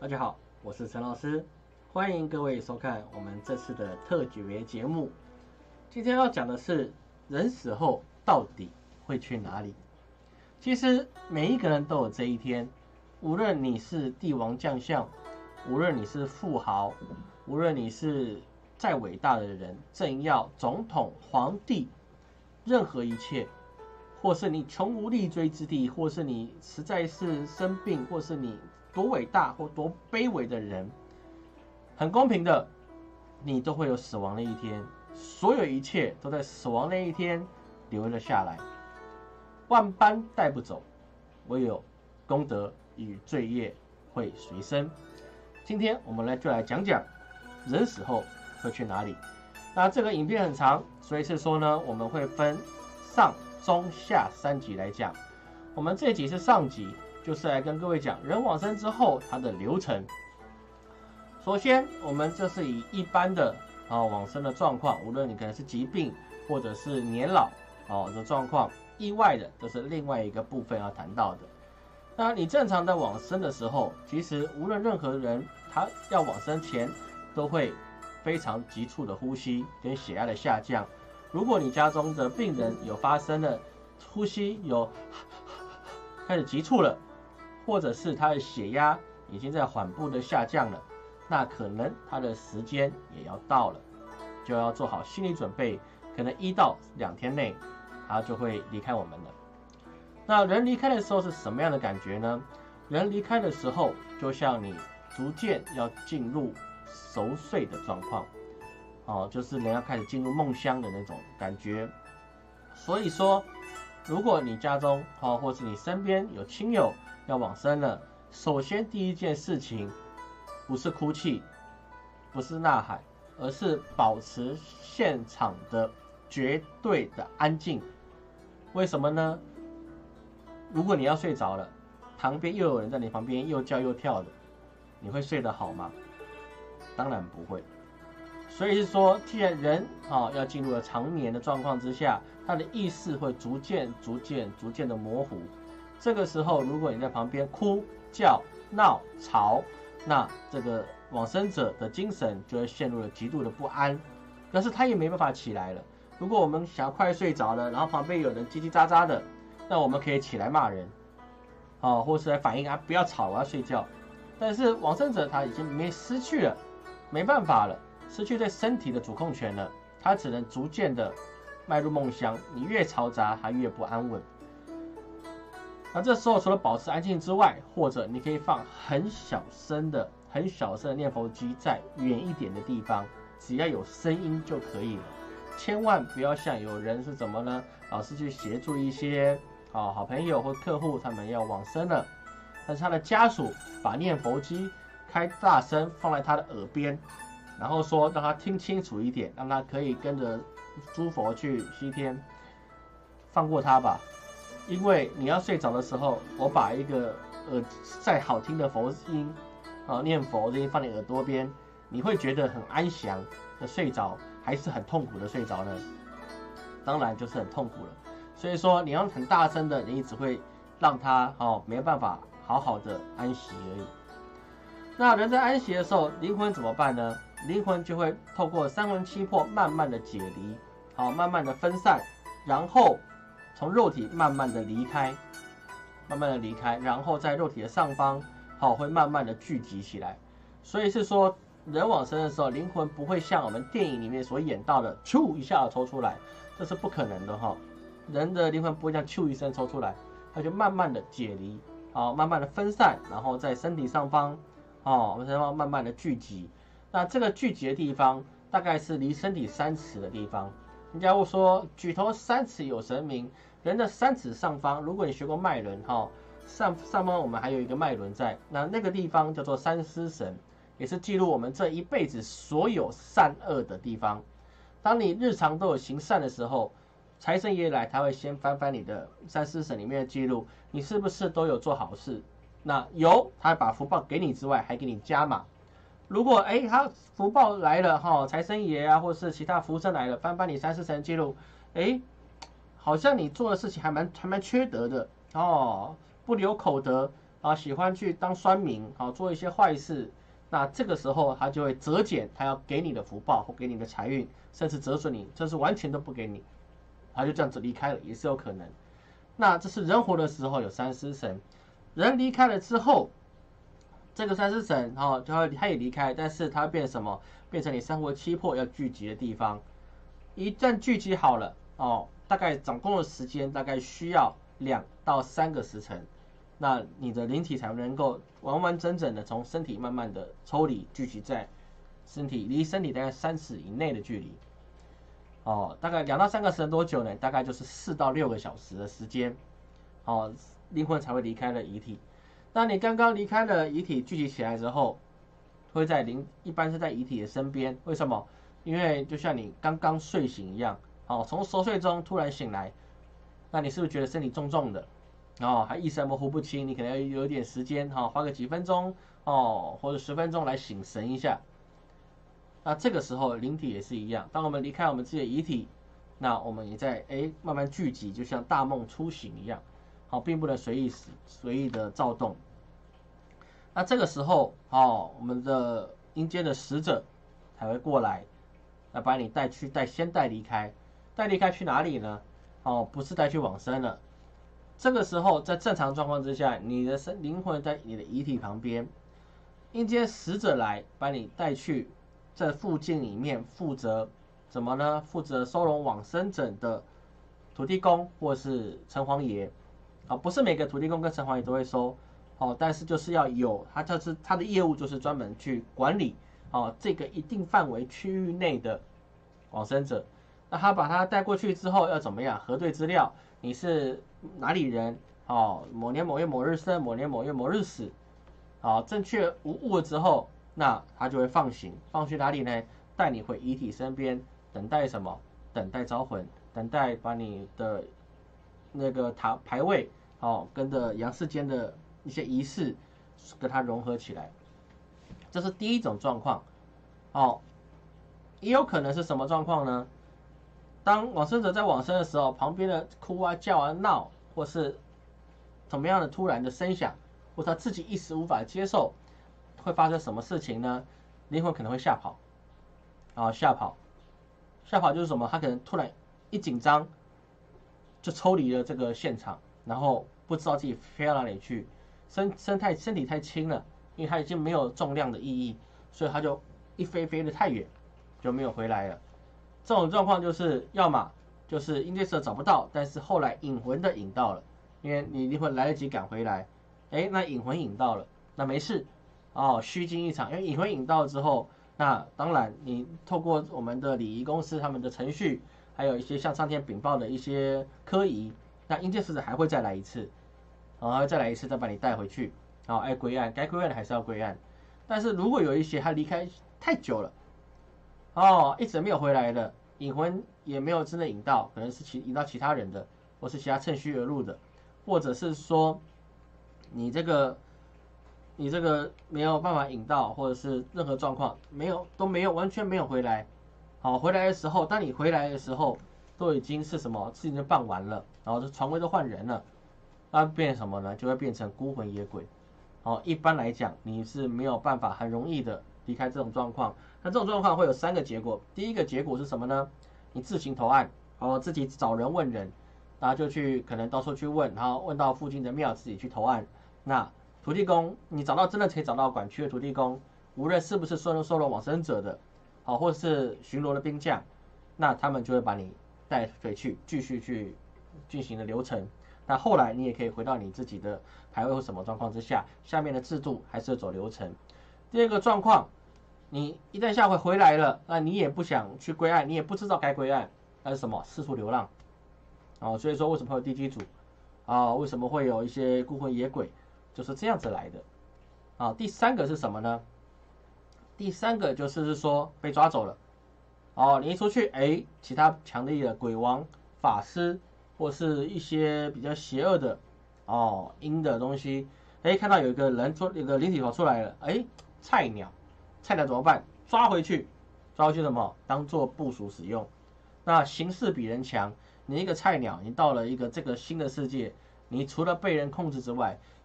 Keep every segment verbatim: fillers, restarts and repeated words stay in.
大家好，我是陈老师，欢迎各位收看我们这次的特别节目。今天要讲的是人死后到底会去哪里？其实每一个人都有这一天，无论你是帝王将相，无论你是富豪，无论你是再伟大的人，政要、总统、皇帝，任何一切，或是你穷无立锥之地，或是你实在是生病，或是你多伟大或多卑微的人，很公平的，你都会有死亡的一天。所有一切都在死亡那一天留了下来，万般带不走，唯有功德与罪业会随身。今天我们来就来讲讲人死后会去哪里。那这个影片很长，所以是说呢，我们会分上中下三集来讲。我们这集是上集，就是来跟各位讲人往生之后它的流程。首先，我们这是以一般的啊往生的状况，无论你可能是疾病或者是年老哦的状况，意外的这是另外一个部分要谈到的。那你正常的往生的时候，其实无论任何人，他要往生前都会非常急促的呼吸跟血压的下降。如果你家中的病人有发生了呼吸有开始急促了，或者是他的血压已经在缓步的下降了，那可能他的时间也要到了，就要做好心理准备，可能一到两天内他就会离开我们了。那人离开的时候是什么样的感觉呢？人离开的时候，就像你逐渐要进入熟睡的状况，哦，就是人要开始进入梦乡的那种感觉。所以说，如果你家中哦，或是你身边有亲友要往生了，首先第一件事情不是哭泣，不是呐喊，而是保持现场的绝对的安静。为什么呢？如果你要睡着了，旁边又有人在你旁边又叫又跳的，你会睡得好吗？当然不会。所以是说，既然人啊要进入了长眠的状况之下，他的意识会逐渐、逐渐、逐渐的模糊。这个时候，如果你在旁边哭、叫、闹、吵，那这个往生者的精神就会陷入了极度的不安，但是他也没办法起来了。如果我们想要快睡着了，然后旁边有人叽叽喳喳的，那我们可以起来骂人，哦，或是来反映啊，不要吵，我要睡觉。但是往生者他已经没失去了，没办法了，失去对身体的主控权了，他只能逐渐的迈入梦乡。你越嘈杂，他越不安稳。那这时候除了保持安静之外，或者你可以放很小声的、很小声的念佛机在远一点的地方，只要有声音就可以了。千万不要像有人是怎么呢？老是去协助一些啊好朋友或客户，他们要往生了，但是他的家属把念佛机开大声放在他的耳边，然后说让他听清楚一点，让他可以跟着诸佛去西天，放过他吧。因为你要睡着的时候，我把一个呃再好听的佛音啊念佛这些放在耳朵边，你会觉得很安详的睡着，还是很痛苦的睡着呢？当然就是很痛苦了。所以说你要很大声的，你只会让他哦没办法好好的安息而已。那人在安息的时候，灵魂怎么办呢？灵魂就会透过三魂七魄慢慢的解离，好，慢慢的分散，然后从肉体慢慢的离开，慢慢的离开，然后在肉体的上方，好，会慢慢的聚集起来。所以是说，人往生的时候，灵魂不会像我们电影里面所演到的，咻一下抽出来，这是不可能的哈。人的灵魂不会像咻一声抽出来，它就慢慢的解离，好，慢慢的分散，然后在身体上方，哦，我们身上慢慢的聚集。那这个聚集的地方，大概是离身体三尺的地方。人家会说，举头三尺有神明。人的三尺上方，如果你学过脉轮哈，上上方我们还有一个脉轮在，那那个地方叫做三尸神，也是记录我们这一辈子所有善恶的地方。当你日常都有行善的时候，财神爷来，他会先翻翻你的三尸神里面的记录，你是不是都有做好事？那有，他把福报给你之外，还给你加码。如果哎，他福报来了哈，财神爷啊，或是其他福神来了，翻翻你三尸神记录，哎。好像你做的事情还蛮还蛮缺德的哦，不留口德， 啊，喜欢去当酸民，啊，做一些坏事，那这个时候他就会折减他要给你的福报或给你的财运，甚至折损你，甚至完全都不给你，他就这样子离开了，也是有可能。那这是人活的时候有三尸神，人离开了之后，这个三尸神哦，他他也离开，但是他变成什么？变成你三魂七魄要聚集的地方。一旦聚集好了哦，大概掌控的时间大概需要两到三个时辰，那你的灵体才能够完完整整的从身体慢慢的抽离，聚集在身体离身体大概三尺以内的距离。哦，大概两到三个时辰多久呢？大概就是四到六个小时的时间，哦，灵魂才会离开了遗体。那你刚刚离开了遗体聚集起来之后，会在灵一般是在遗体的身边，为什么？因为就像你刚刚睡醒一样，哦，从熟睡中突然醒来，那你是不是觉得身体重重的？哦，还意识模糊不清，你可能要有一点时间，哈、哦，花个几分钟，哦，或者十分钟来醒神一下。那这个时候灵体也是一样，当我们离开我们自己的遗体，那我们也在哎慢慢聚集，就像大梦初醒一样，好，并不能随意随意的躁动。那这个时候，哦，我们的阴间的使者才会过来，来把你带去带先带离开，带离开去哪里呢？哦，不是带去往生了。这个时候在正常状况之下，你的身灵魂在你的遗体旁边，阴间使者来把你带去这附近里面负责怎么呢？负责收容往生者的土地公或是城隍爷，啊，不是每个土地公跟城隍爷都会收，哦，但是就是要有他，就是他的业务就是专门去管理，哦，这个一定范围区域内的往生者。那他把他带过去之后要怎么样？核对资料，你是哪里人？哦，某年某月某日生，某年某月某日死，好，正确无误了之后，那他就会放行，放去哪里呢？带你回遗体身边，等待什么？等待招魂，等待把你的那个塔牌位，哦，跟着阳世间的一些仪式，跟它融合起来。这是第一种状况，哦，也有可能是什么状况呢？当往生者在往生的时候，旁边的哭啊、叫啊、闹，或是怎么样的突然的声响，或他自己一时无法接受，会发生什么事情呢？灵魂可能会吓跑，啊，吓跑，吓跑就是什么？他可能突然一紧张，就抽离了这个现场，然后不知道自己飞到哪里去，身身太身体太轻了，因为他已经没有重量的意义，所以他就一飞飞得太远，就没有回来了。这种状况就是要么就是阴间使者找不到，但是后来引魂的引到了，因为你灵魂来得及赶回来，哎，那引魂引到了，那没事，哦，虚惊一场。因为引魂引到之后，那当然你透过我们的礼仪公司他们的程序，还有一些向上天禀报的一些科仪，那阴间使者还会再来一次，然后再来一次再把你带回去，好，哎，归案，该归案的还是要归案。但是如果有一些他离开太久了，哦，一直没有回来的，引魂也没有真的引到，可能是其引到其他人的，或是其他趁虚而入的，或者是说你这个你这个没有办法引到，或者是任何状况没有都没有完全没有回来。好，回来的时候，当你回来的时候，都已经是什么事情就办完了，然后这床位都换人了，那变成什么呢？就会变成孤魂野鬼。哦，一般来讲你是没有办法很容易的离开这种状况。那这种状况会有三个结果。第一个结果是什么呢？你自行投案，哦，自己找人问人，然后就去可能到处去问，然后问到附近的庙自己去投案。那土地公，你找到真的可以找到管区的土地公，无论是不是收容收容往生者的，好，或是巡逻的兵将，那他们就会把你带回去，继续去进行的流程。那后来你也可以回到你自己的排位或什么状况之下，下面的制度还是走流程。第二个状况，你一旦下回回来了，那你也不想去归案，你也不知道该归案，那是什么？四处流浪。哦，所以说为什么会有地基主？啊，为什么会有一些孤魂野鬼？就是这样子来的。啊，第三个是什么呢？第三个就是说被抓走了。哦，你一出去，哎，其他强力的鬼王、法师或是一些比较邪恶的哦阴的东西，哎，看到有一个人出，有个灵体跑出来了，哎，菜鸟，菜鸟怎么办？抓回去，抓回去什么？当做部署使用。那形势比人强，你一个菜鸟，你到了一个这个新的世界，你除了被人控制之外，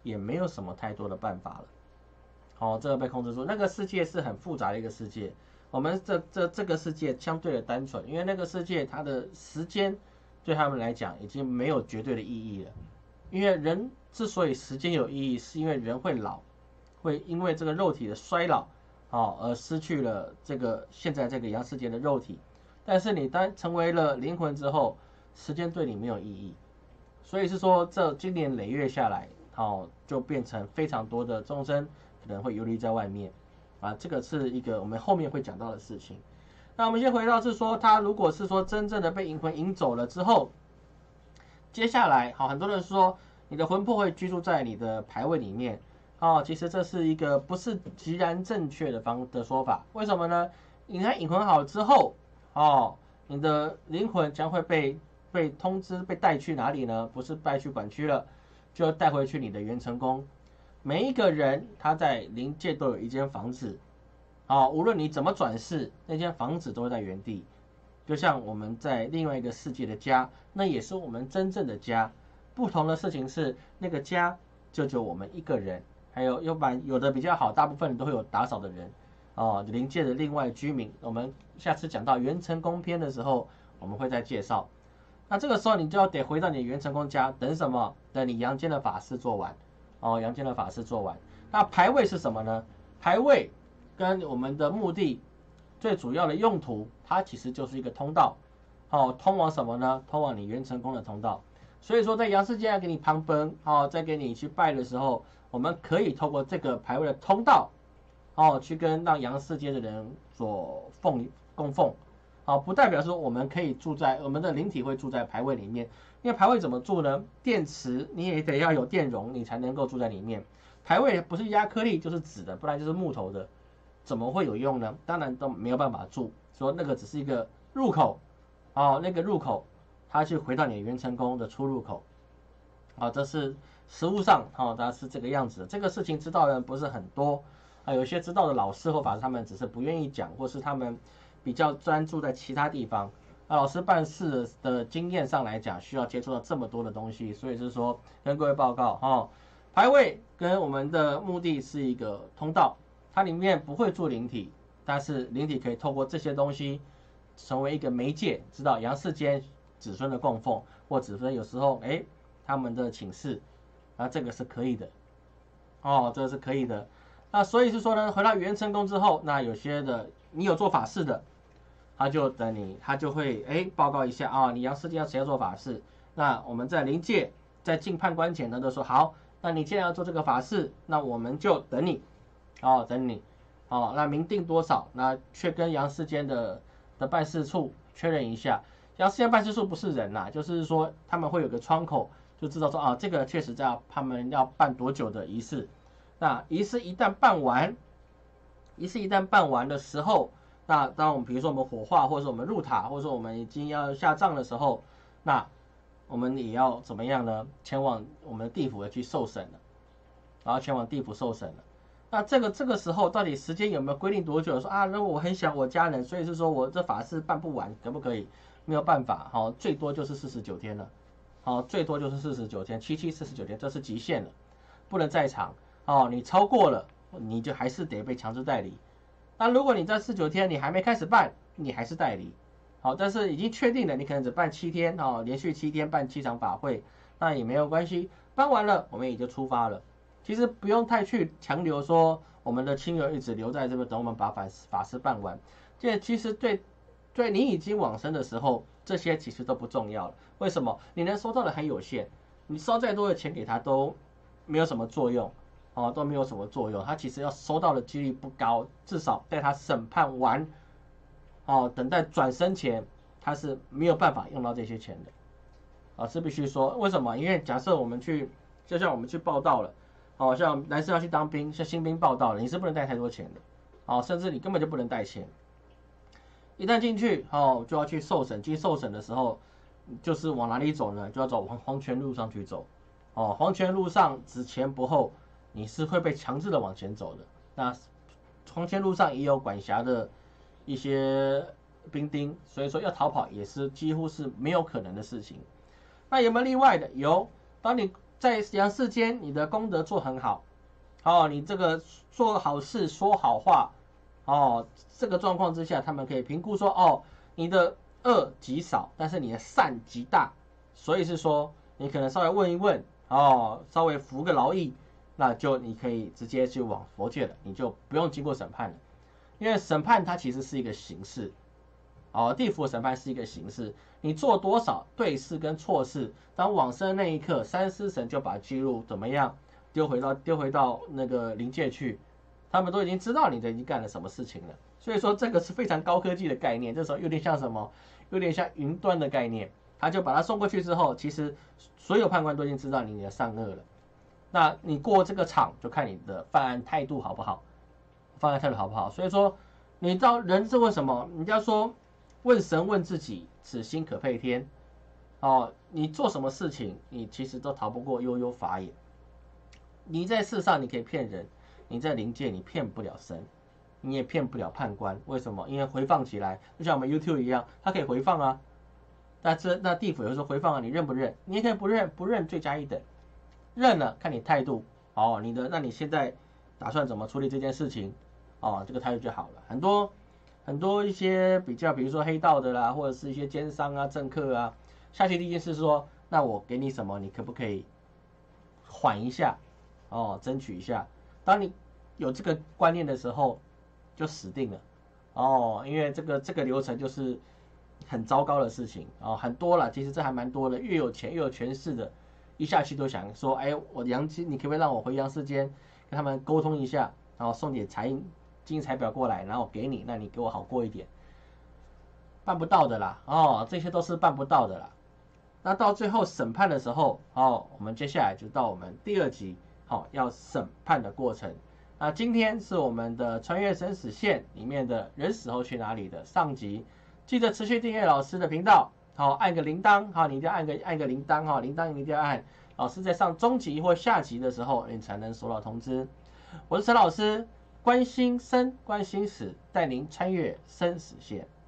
也没有什么太多的办法了。哦，这个被控制住，那个世界是很复杂的一个世界。我们这这这个世界相对的单纯，因为那个世界它的时间对他们来讲已经没有绝对的意义了。因为人之所以时间有意义，是因为人会老，会因为这个肉体的衰老，哦，而失去了这个现在这个阳世界的肉体。但是你当成为了灵魂之后，时间对你没有意义。所以是说，这经年累月下来，哦，就变成非常多的众生可能会游离在外面，啊，这个是一个我们后面会讲到的事情。那我们先回到是说，他如果是说真正的被银魂引走了之后，接下来，好，很多人说你的魂魄会居住在你的牌位里面，哦，其实这是一个不是极然正确的方的说法。为什么呢？你看引魂好之后，哦，你的灵魂将会被被通知被带去哪里呢？不是带去管区了，就带回去你的元成宫。每一个人他在灵界都有一间房子，好，无论你怎么转世，那间房子都会在原地。就像我们在另外一个世界的家，那也是我们真正的家。不同的事情是，那个家就只有我们一个人，还有要不然有的比较好，大部分都会有打扫的人，哦，灵界的另外居民。我们下次讲到元成宫篇的时候，我们会再介绍。那这个时候你就要得回到你元成宫家，等什么？等你阳间的法事做完，哦，阳间的法事做完。那牌位是什么呢？牌位跟我们的目的最主要的用途，它其实就是一个通道，哦，通往什么呢？通往你元成宫的通道。所以说，在阳世界要给你旁奔，哦，在给你去拜的时候，我们可以透过这个牌位的通道，哦，去跟让阳世界的人所奉供奉，哦，不代表说我们可以住在我们的灵体会住在牌位里面，因为牌位怎么住呢？电池你也得要有电容，你才能够住在里面。牌位不是亚克力就是纸的，不然就是木头的。怎么会有用呢？当然都没有办法住，说那个只是一个入口，哦，那个入口，它去回到你的元成宫的出入口，啊，这是实物上，哦，它是这个样子的。这个事情知道的人不是很多，啊，有些知道的老师或法师他们只是不愿意讲，或是他们比较专注在其他地方。啊，老师办事的经验上来讲，需要接触到这么多的东西，所以是说跟各位报告，哦，牌位跟我们的目的是一个通道。它里面不会做灵体，但是灵体可以透过这些东西成为一个媒介，知道阳世间子孙的供奉，或子孙有时候哎他们的请示，那这个是可以的，哦，这个是可以的。那所以是说呢，回到元成宫之后，那有些的你有做法事的，他就等你，他就会哎报告一下啊，你阳世间要谁要做法事？那我们在灵界在进判官前呢，都说好，那你既然要做这个法事，那我们就等你。哦，等你，哦，那明定多少？那却跟阳世间的的办事处确认一下。阳世间办事处不是人呐、啊，就是说他们会有个窗口，就知道说啊，这个确实在他们要办多久的仪式。那仪式一旦办完，仪式一旦办完的时候，那当我们比如说我们火化，或者说我们入塔，或者说我们已经要下葬的时候，那我们也要怎么样呢？前往我们的地府去受审了，然后前往地府受审了。那这个这个时候到底时间有没有规定多久？说啊，如果我很想我家人，所以是说我这法事办不完，可不可以？没有办法，好，最多就是四十九天了，好，最多就是四十九天，七七四十九天，这是极限了，不能再长，哦，你超过了，你就还是得被强制代理。那如果你在四十九天你还没开始办，你还是代理，好，但是已经确定了，你可能只办七天，哦，连续七天办七场法会，那也没有关系，办完了我们也就出发了。其实不用太去强留说我们的亲友一直留在这边等我们把法法事办完，这其实对对你已经往生的时候，这些其实都不重要了。为什么？你能收到的很有限，你烧再多的钱给他都没有什么作用，哦，都没有什么作用。他其实要收到的几率不高，至少在他审判完，哦，等待转生前，他是没有办法用到这些钱的。啊，是必须说，为什么？因为假设我们去，就像我们去报道了。哦，像男生要去当兵，像新兵报到了，你是不能带太多钱的，哦，甚至你根本就不能带钱。一旦进去，哦，就要去受审。进受审的时候，就是往哪里走呢？就要走黄黄泉路上去走。哦，黄泉路上只前不后，你是会被强制的往前走的。那黄泉路上也有管辖的一些兵丁，所以说要逃跑也是几乎是没有可能的事情。那有没有例外的？有，当你在阳世间你的功德做很好，哦，你这个做好事说好话，哦，这个状况之下，他们可以评估说，哦，你的恶极少，但是你的善极大，所以是说你可能稍微问一问，哦，稍微服个劳役，那就你可以直接就往佛界了，你就不用经过审判了，因为审判它其实是一个形式，哦，地府审判是一个形式，你做多少对事跟错事，当往生那一刻，三尸神就把记录怎么样丢回到丢回到那个灵界去，他们都已经知道你已经干了什么事情了，所以说这个是非常高科技的概念，这时候有点像什么？有点像云端的概念，他就把它送过去之后，其实所有判官都已经知道你的善恶了。那你过这个场，就看你的犯案态度好不好，犯案态度好不好。所以说，你知道人是为什么？人家说问神问自己，此心可配天。哦，你做什么事情，你其实都逃不过悠悠法眼。你在世上你可以骗人，你在灵界你骗不了神。你也骗不了判官，为什么？因为回放起来，就像我们 YouTube 一样，它可以回放啊。那这那地府有时候回放啊，你认不认？你也可以不认，不认罪加一等。认了，看你态度哦。你的，那你现在打算怎么处理这件事情？哦，这个态度就好了。很多很多一些比较，比如说黑道的啦，或者是一些奸商啊、政客啊，下去第一件事是说，那我给你什么，你可不可以缓一下？哦，争取一下。当你有这个观念的时候，就死定了哦，因为这个这个流程就是很糟糕的事情哦，很多了，其实这还蛮多的，越有钱越有权势的，一下去都想说，哎，我阳间，你可不可以让我回阳世间跟他们沟通一下，然后送点财金财表过来，然后给你，那你给我好过一点，办不到的啦，哦，这些都是办不到的啦。那到最后审判的时候，哦，我们接下来就到我们第二集，好、哦，要审判的过程。那今天是我们的穿越生死线里面的人死后去哪里的上集，记得持续订阅老师的频道，好，按个铃铛，好，你一定要按个按个铃铛哈，铃铛一定要按，老师在上中集或下集的时候，你才能收到通知。我是陈老师，关心生，关心死，带您穿越生死线。